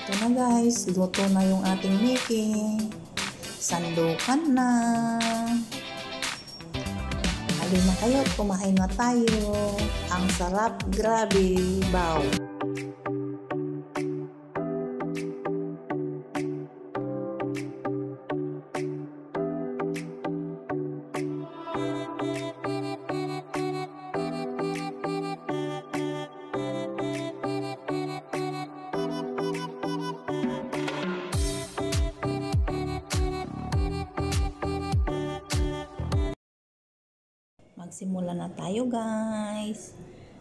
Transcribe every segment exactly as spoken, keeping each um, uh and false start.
Ito na guys, luto na yung ating Miki. Sandukan na. Halina kayo, kumain na tayo. Ang sarap, grabe, baw. Magsimula na tayo guys.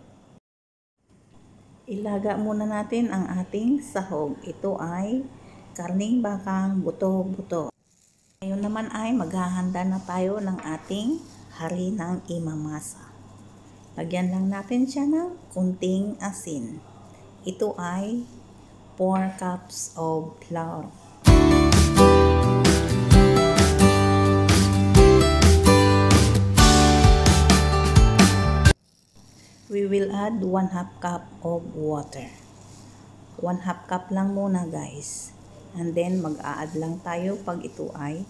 Ilaga muna natin ang ating sahog. Ito ay karning bakang buto-buto. Ngayon naman ay maghahanda na tayo ng ating harinang imamasa. Lagyan lang natin siya ng kunting asin. Ito ay four cups of flour. We will add one half cup of water. one half cup lang muna guys. And then mag-a-add lang tayo pag ito ay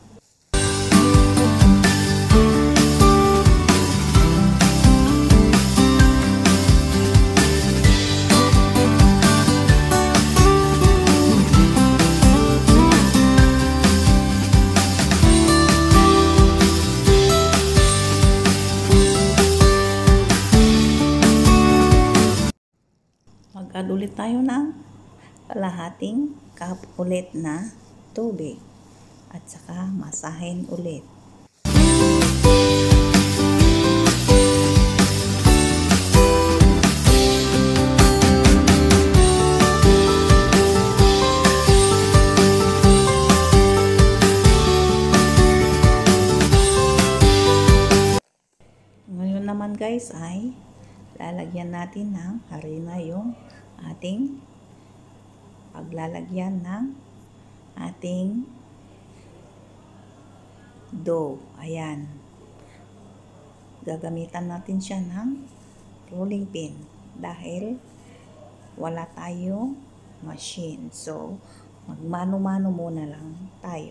mag-add ulit tayo ng kalahating cup ulit na tubig at saka masahin ulit. Ngayon naman guys ay lalagyan natin ng harina yung ating paglalagyan ng ating dough. Ayan. Gagamitan natin siya ng rolling pin dahil wala tayong machine. So, magmano-mano muna lang tayo.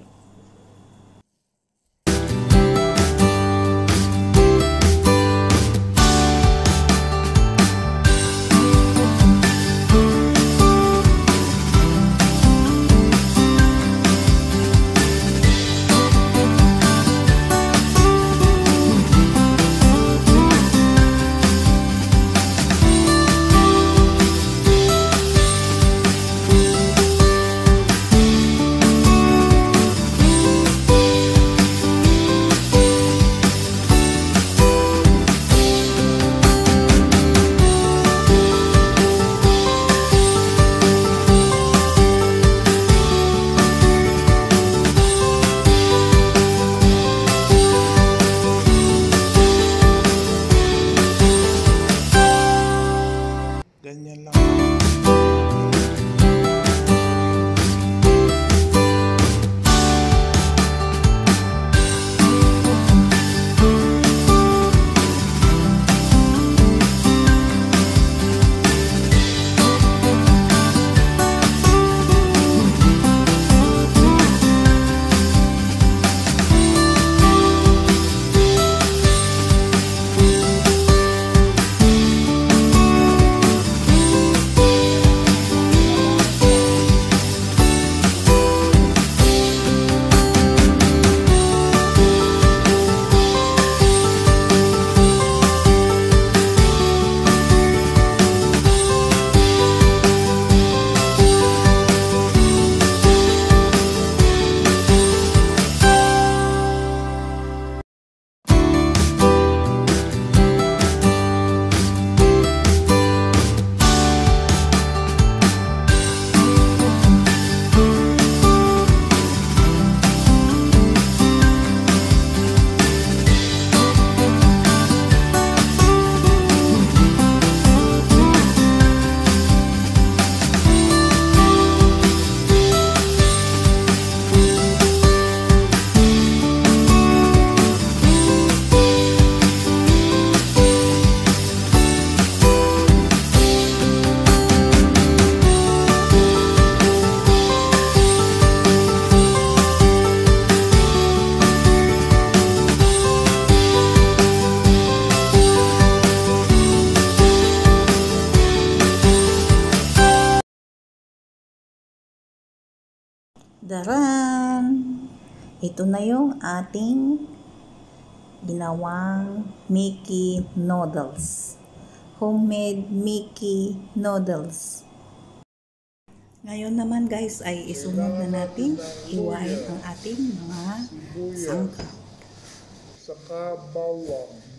Daran! Ito na yung ating ginawang Miki noodles. Homemade Miki noodles. Ngayon naman guys ay isunod na natin, hiwain ang ating mga sangkap. Saka bawang.